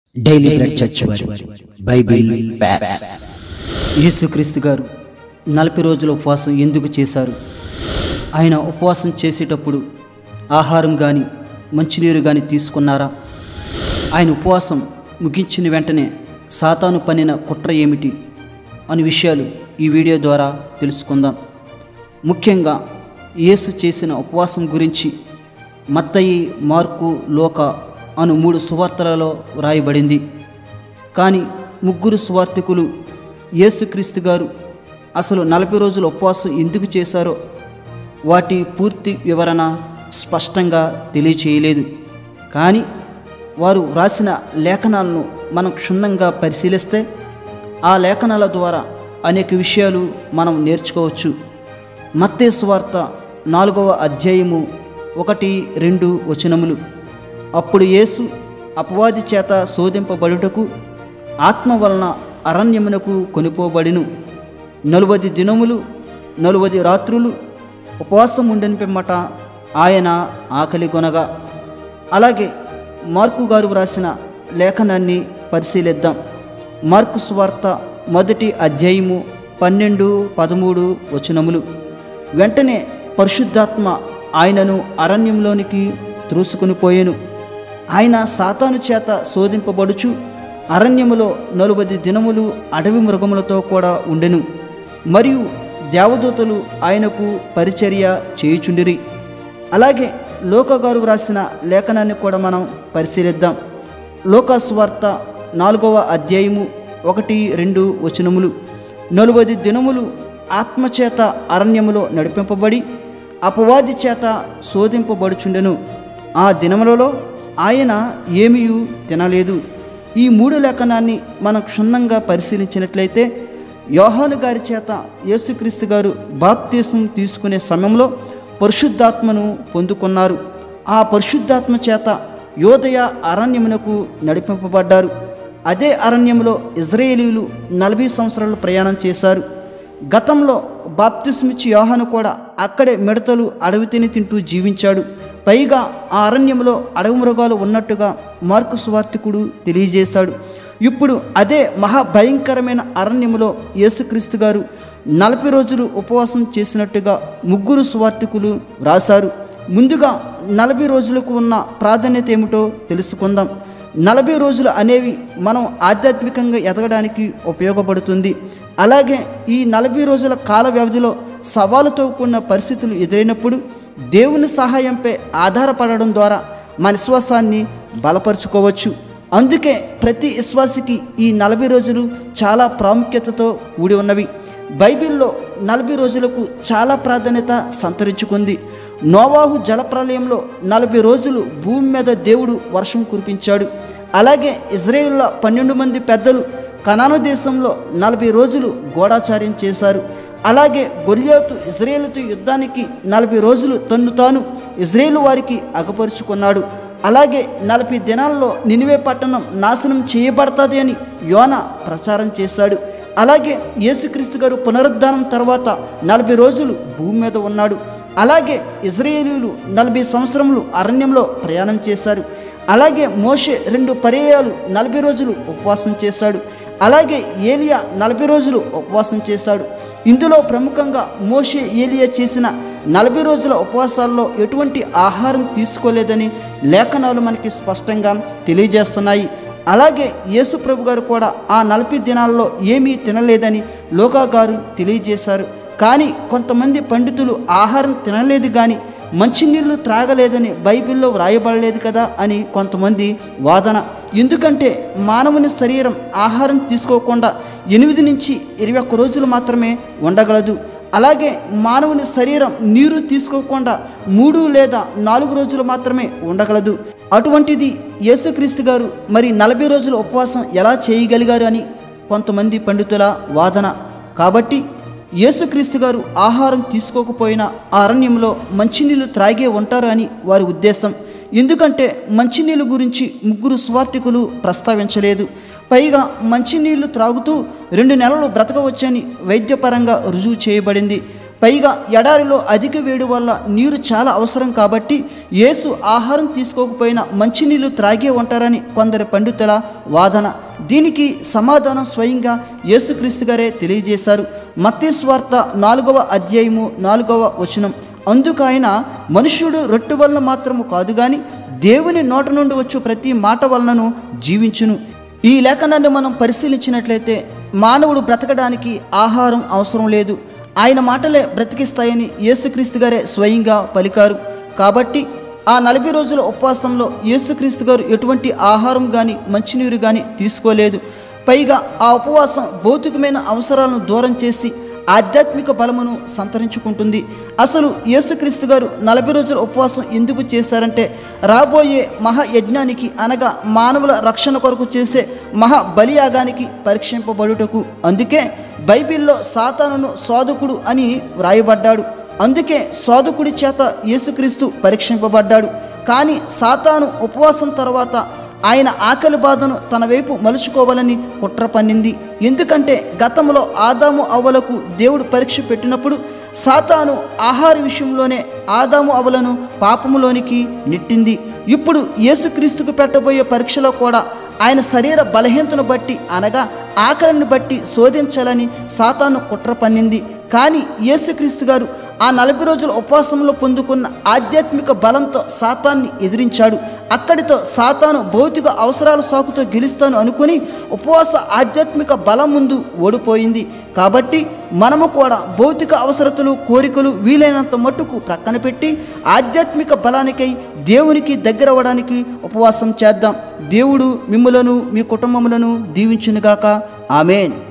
Daily bread church వారి Bible facts. యేసుక్రీస్తు గారు 40 రోజుల ఉపవాసం ఎందుకు చేశారు? ఆయన ఉపవాసం చేసేటప్పుడు ఆహారం కానీ మంచినీరు కానీ తీసుకున్నారా? ఆయన ఉపవాసం ముగించిన వెంటనే సాతాను పన్నిన కుట్ర ఏమిటి అనే విషయాలు ఈ వీడియో ద్వారా తెలుసుకుందాం. ముఖ్యంగా యేసు చేసిన ఉపవాసం గురించి మత్తయి, మార్కు, లూకా అను 3 సువార్తలలో వ్రాయబడింది. కానీ ముగ్గురు సువార్తికులు యేసుక్రీస్తు గారు అసలు 40 రోజుల ఉపవాసం ఎందుకు చేశారో వాటి పూర్తి వివరణ స్పష్టంగా తెలియచేయలేదు. కానీ వారు వ్రాసిన లేఖనాలను మనం క్షుణ్ణంగా పరిశీలిస్తే ఆ లేఖనాల ద్వారా అనేక విషయాలు మనం నేర్చుకోవచ్చు. మత్తయి సువార్త 4వ అధ్యాయము 1-2 వచనములు. అప్పుడు యేసు అపవాది చేత శోధింపబడుటకు ఆత్మ వలన అరణ్యమునకు కొనిపోబడిను. 40 దినములు 40 రాత్రులు ఉపవాసం ఉండని పిమ్మట ఆయన ఆకలి కొనగా. అలాగే మార్కు గారు వ్రాసిన లేఖనాన్ని పరిశీలిద్దాం. మార్కు సువార్త 1వ అధ్యాయము 12-13 వచనములు. వెంటనే పరిశుద్ధాత్మ ఆయనను అరణ్యంలోనికి త్రోసుకుని పోయెను. ఆయన సాతాను చేత శోధింపబడుచు అరణ్యములో 40 దినములు అడవి మృగములతో కూడా ఉండెను. మరియు దేవదూతలు ఆయనకు పరిచర్య చేయుచుండిరి. అలాగే లూకా గారు వ్రాసిన లేఖనాన్ని కూడా మనం పరిశీలిద్దాం. లూకా సువార్త 4వ అధ్యాయము 1-2 వచనములు. 40 దినములు ఆత్మచేత అరణ్యములో నడిపింపబడి అపవాది చేత శోధింపబడుచుండెను. ఆ దినములలో ఆయన ఏమీయూ తినలేదు. ఈ 3 లేఖనాన్ని మనం క్షుణ్ణంగా పరిశీలించినట్లయితే యోహాను గారి చేత యేసుక్రీస్తు గారు బాప్తిస్మం తీసుకునే సమయంలో పరిశుద్ధాత్మను పొందుకున్నారు. ఆ పరిశుద్ధాత్మ చేత యోదయ అరణ్యమునకు నడిపింపబడ్డారు. అదే అరణ్యంలో ఇజ్రాయేలీలు 40 సంవత్సరాలు ప్రయాణం చేశారు. గతంలో బాప్తిస్మిచ్చి యోహాను కూడా అక్కడే మిడతలు అడవి తింటూ జీవించాడు. పైగా ఆ అరణ్యంలో అడవి మృగాలు ఉన్నట్టుగా మార్కు సువార్తికుడు తెలియజేశాడు. ఇప్పుడు అదే మహాభయంకరమైన అరణ్యంలో యేసుక్రీస్తు గారు 40 రోజులు ఉపవాసం చేసినట్టుగా ముగ్గురు సువార్తికులు రాశారు. ముందుగా 40 రోజులకు ఉన్న ప్రాధాన్యత ఏమిటో తెలుసుకుందాం. 40 రోజులు అనేవి మనం ఆధ్యాత్మికంగా ఎదగడానికి ఉపయోగపడుతుంది. అలాగే ఈ 40 రోజుల కాల వ్యవధిలో సవాలుతో కూడిన పరిస్థితులు ఎదురైనప్పుడు దేవుని సహాయంపై ఆధారపడడం ద్వారా మన విశ్వాసాన్ని బలపరుచుకోవచ్చు. అందుకే ప్రతి విశ్వాసికి ఈ 40 రోజులు చాలా ప్రాముఖ్యతతో కూడి ఉన్నవి. బైబిల్లో 40 రోజులకు చాలా ప్రాధాన్యత సంతరించుకుంది. నోవాహు జలప్రలయంలో 40 రోజులు భూమి మీద దేవుడు వర్షం కురిపించాడు. అలాగే ఇజ్రాయేలులో 12 మంది పెద్దలు కనాను దేశంలో 40 రోజులు గూఢాచార్యం చేశారు. అలాగే గొల్యాతు ఇజ్రాయేలుతో యుద్ధానికి 40 రోజులు తన్ను తాను ఇజ్రాయేలు వారికి అగపరుచుకున్నాడు. అలాగే 40 దినాల్లో నినివే పట్టణం నాశనం చేయబడుతుంది అని యోనా ప్రచారం చేశాడు. అలాగే యేసుక్రీస్తు గారు పునరుద్ధానం తర్వాత 40 రోజులు భూమి మీద ఉన్నాడు. అలాగే ఇజ్రాయేలీయులు 40 సంవత్సరములు అరణ్యంలో ప్రయాణం చేశారు. అలాగే మోషే 2 పర్యాయాలు 40 రోజులు ఉపవాసం చేశాడు. అలాగే ఏలియా 40 రోజులు ఉపవాసం చేశాడు. ఇందులో ప్రముఖంగా మోషే, ఏలియా చేసిన 40 రోజుల ఉపవాసాల్లో ఎటువంటి ఆహారం తీసుకోలేదని లేఖనాలు మనకి స్పష్టంగా తెలియజేస్తున్నాయి. అలాగే యేసు ప్రభు గారు కూడా ఆ 40 దినాల్లో ఏమీ తినలేదని లూకా గారు తెలియజేశారు. కానీ కొంతమంది పండితులు ఆహారం తినలేదు కానీ మంచినీళ్ళు త్రాగలేదని బైబిల్లో వ్రాయబడలేదు కదా అని కొంతమంది వాదన. ఎందుకంటే మానవుని శరీరం ఆహారం తీసుకోకుండా 8 నుంచి 21 రోజులు మాత్రమే ఉండగలదు. అలాగే మానవుని శరీరం నీరు తీసుకోకుండా 3 లేదా 4 రోజులు మాత్రమే ఉండగలదు. అటువంటిది యేసుక్రీస్తు గారు మరి 40 రోజుల ఉపవాసం ఎలా చేయగలిగారు అని కొంతమంది పండితుల వాదన. కాబట్టి యేసుక్రీస్తు గారు ఆహారం తీసుకోకపోయినా ఆ అరణ్యంలో మంచినీళ్ళు త్రాగే ఉంటారు అని వారి ఉద్దేశం. ఎందుకంటే మంచినీళ్ళు గురించి ముగ్గురు సువార్తికులు ప్రస్తావించలేదు. పైగా మంచినీళ్లు త్రాగుతూ 2 నెలలు బ్రతకవచ్చని వైద్యపరంగా రుజువు చేయబడింది. పైగా ఎడారిలో అధిక వేడి వల్ల నీరు చాలా అవసరం కాబట్టి యేసు ఆహారం తీసుకోకపోయినా మంచినీళ్ళు త్రాగే ఉంటారని కొందరు పండితుల వాదన. దీనికి సమాధానం స్వయంగా యేసుక్రీస్తు గారే తెలియజేశారు. మత్తయి సువార్త 4వ అధ్యాయము 4వ వచనం. అందుకు ఆయన, మనుష్యుడు రొట్టె వలన మాత్రము కాదు గాని దేవుని నోట నుండి వచ్చు ప్రతి మాట వలనను జీవించును. ఈ లేఖనాన్ని మనం పరిశీలించినట్లయితే మానవుడు బ్రతకడానికి ఆహారం అవసరం లేదు, ఆయన మాటలే బ్రతికిస్తాయని యేసుక్రీస్తు గారే స్వయంగా పలికారు. కాబట్టి ఆ 40 రోజుల ఉపవాసంలో యేసుక్రీస్తు గారు ఎటువంటి ఆహారం కానీ మంచినీరు కానీ తీసుకోలేదు. పైగా ఆ ఉపవాసం భౌతికమైన అవసరాలను దూరం చేసి ఆధ్యాత్మిక బలమును సంతరించుకుంటుంది. అసలు యేసుక్రీస్తు గారు 40 రోజుల ఉపవాసం ఎందుకు చేశారంటే రాబోయే మహాయజ్ఞానికి అనగా మానవుల రక్షణ కొరకు చేసే మహా బలియాగానికి పరీక్షింపబడుటకు. అందుకే బైబిల్లో సాతానును శోధకుడు అని వ్రాయబడ్డాడు. అందుకే శోధకుడి చేత యేసుక్రీస్తు పరీక్షింపబడ్డాడు. కానీ సాతాను ఉపవాసం తర్వాత ఆయన ఆకలి బాధను తన వైపు మలుచుకోవాలని కుట్ర పన్నింది. ఎందుకంటే గతంలో ఆదాము అవ్వలకు దేవుడు పరీక్ష పెట్టినప్పుడు సాతాను ఆహార విషయంలోనే ఆదాము అవ్వలను పాపములోనికి నెట్టింది. ఇప్పుడు యేసుక్రీస్తుకు పెట్టబోయే పరీక్షలో కూడా ఆయన శరీర బలహీనతను బట్టి అనగా ఆకలిని బట్టి శోధించాలని సాతాను కుట్ర పన్నింది. కానీ యేసుక్రీస్తు గారు ఆ 40 రోజుల ఉపవాసంలో పొందుకున్న ఆధ్యాత్మిక బలంతో సాతాన్ని ఎదిరించాడు. అక్కడితో సాతాను భౌతిక అవసరాల సాకుతో గెలుస్తాను అనుకుని ఉపవాస ఆధ్యాత్మిక బలం ముందు ఓడిపోయింది. కాబట్టి మనము కూడా భౌతిక అవసరతలు కోరికలు వీలైనంత మట్టుకు ప్రక్కన పెట్టి ఆధ్యాత్మిక బలానికై దేవునికి దగ్గర అవ్వడానికి ఉపవాసం చేద్దాం. దేవుడు మిమ్ములను మీ కుటుంబములను దీవించునుగాక. ఆమేన్.